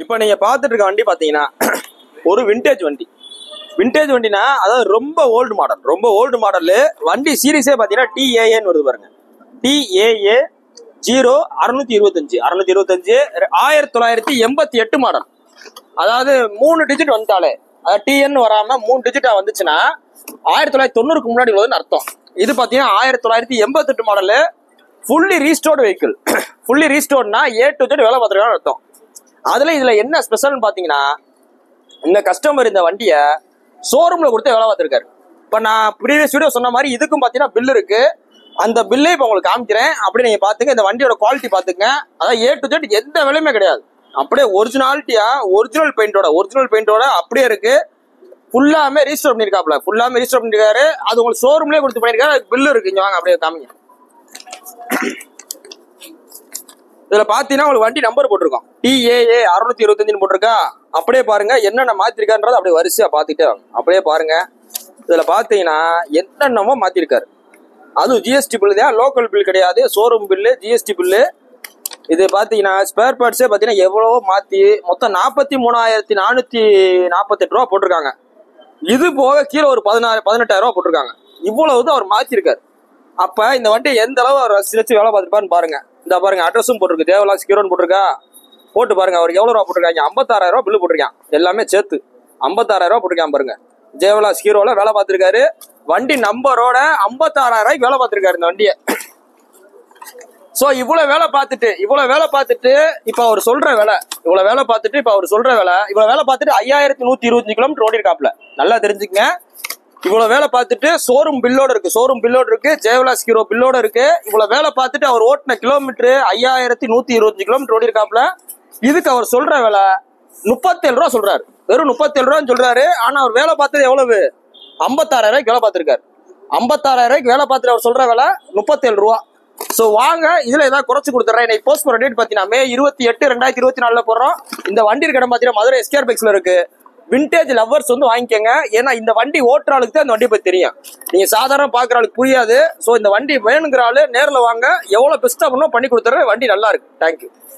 இப்போ நீங்க பார்த்துட்டு இருக்க வண்டி பாத்தீங்கன்னா ஒரு விண்டேஜ் வண்டி. விண்டேஜ் வண்டினா அதாவது ரொம்ப ஓல்டு மாடல். ரொம்ப ஓல்டு மாடல் வண்டி சீரிஸே பாத்தீங்கன்னா TAAன்னு வருது பாருங்க. TAA 0625 1988 மாடல். அதாவது 3 டிஜிட் வந்துட்டாலே, அதாவது TN வராம 3 டிஜிட்டா வந்துச்சுன்னா 1990க்கு முன்னாடி உள்ளதுன்னு அர்த்தம். இது பாத்தீங்கன்னா 1988 model, fully restored vehicle. Fully ரீஸ்டோர்ட்னா A to Z வேலை பார்த்துருக்கான்னு அர்த்தம். அதுல இதுல என்ன ஸ்பெஷல்னு பாத்தீங்கன்னா, இந்த கஸ்டமர் இந்த வண்டியை ஷோரூம்ல கொடுத்து வேலை பார்த்துருக்காரு. இப்ப நான் ப்ரீவியஸ் வீடியோ சொன்ன மாதிரி இதுக்கும் பாத்தீங்கன்னா பில் இருக்கு. அந்த பில்லை இப்ப உங்களுக்கு காமிக்கிறேன். அப்படி நீங்க பாத்துங்க, இந்த வண்டியோட குவாலிட்டி பாத்துங்க. அதாவது A to Z எந்த விலையுமே கிடையாது. அப்படியே ஒரிஜினாலிட்டியா ஒரிஜினல் பெயிண்டோட அப்படியே இருக்கு. ஃபுல்லாமே ரீஸ்டோர் பண்ணிருக்காப்ல, ஃபுல்லாமே ரீஸ்டோர் பண்ணிருக்காரு. அது உங்களுக்கு ஷோரூம்லயே கொடுத்து பண்ணிருக்காரு. பில் இருக்கு, இங்க வாங்க அப்படியே காமிங்க. இதுல பாத்தீங்கன்னா உங்களுக்கு வண்டி நம்பர் போட்டிருக்கோம், TAA 625 போட்டிருக்கா. அப்படியே பாருங்க என்னென்ன மாத்திருக்கான்றது அப்படியே வரிசையா பாத்துட்டே வாங்க. அப்படியே பாருங்க, இதுல பாத்தீங்கன்னா என்னென்னமோ மாத்திருக்காரு. அதுவும் GST பில் தான், லோக்கல் பில் கிடையாது, ஷோரூம் பில்லு, GST பில்லு. இது பாத்தீங்கன்னா ஸ்பேர் பார்ட்ஸே பாத்தீங்கன்னா எவ்வளவோ மாத்தி மொத்தம் 43,448 ரூபா போட்டிருக்காங்க. இது போக கீழே ஒரு 18,000 ரூபா போட்டிருக்காங்க. இவ்வளவுதான் அவர் மாத்திருக்காரு. அப்ப இந்த வண்டி எந்த அளவு அவர் ரசிச்சு வேலை பார்த்துருப்பாருன்னு பாருங்க. இந்த பாருங்க அட்ரஸும் போட்டிருக்கு, தேவலாக்ஸ் ஹீரோன்னு போட்டிருக்கா. போட்டு பாருங்க அவருக்கு எவ்வளவு ரூபா போட்டிருக்காங்க. 56,000 ரூபா பில்லு போட்டிருக்கான், எல்லாமே சேர்த்து 56,000 ரூபா போட்டிருக்கான் பாருங்க. தேவலாக்ஸ் ஹீரோல வேலை பார்த்திருக்காரு. வண்டி நம்பரோட 56,000 ரூபாய்க்கு வேலை பார்த்திருக்காரு இந்த வண்டியை. சோ இவ்வளவு வேலை பார்த்துட்டு இப்ப அவர் சொல்ற வேலை, இவ்வளவு வேலை பார்த்துட்டு 5,125 கிலோமீட்டர் ஓடி இருக்காப்ல. நல்லா தெரிஞ்சுக்கங்க, இவ்வளவு வேலை பார்த்துட்டு ஷோரூம் பில்லோட இருக்கு, ஜெயவிலாஸ் ஹீரோ பில்லோட இருக்கு. இவ்வளவு வேலை பார்த்துட்டு அவர் ஓட்டின கிலோமீட்டர் 5,125 கிலோமீட்டர் ஓடி இருக்காப்ல. இதுக்கு அவர் சொல்ற வேலை 37 ரூபா சொல்றாரு. வெறும் 37 ரூபான்னு சொல்றாரு. ஆனா அவர் வேலை பார்த்தது எவ்வளவு? 56,000 ரூபாய்க்கு வேலை பார்த்திருக்காரு. 56,000 ரூபாய்க்கு வேலை பார்த்துட்டு அவர் சொல்ற வேலை 37 ரூபா. சோ வாங்க, இதுல ஏதாவது குறைச்சு கொடுத்துறேன். இன்னைக்கு போஸ்ட் போற டேட் பாத்தீங்கன்னா May 28, 2024 போடுறோம். இந்த வண்டி இருக்க இடம் பாத்தீங்கன்னா மதுரை SKR பைக்ஸ்ல இருக்கு. விண்டேஜ் லவ்வர்ஸ் வந்து வாங்கிக்கோங்க. ஏன்னா இந்த வண்டி ஓட்டுற ஆளுக்கு தான் இந்த வண்டியை பத்தி தெரியும், நீங்க சாதாரண பாக்குற ஆளுக்கு புரியாது. சோ இந்த வண்டி வேணுங்கிற ஆளு நேரில் வாங்க, எவ்வளவு பெஸ்டா பண்ணி கொடுத்துறேன். வண்டி நல்லா இருக்கு. தேங்க்யூ.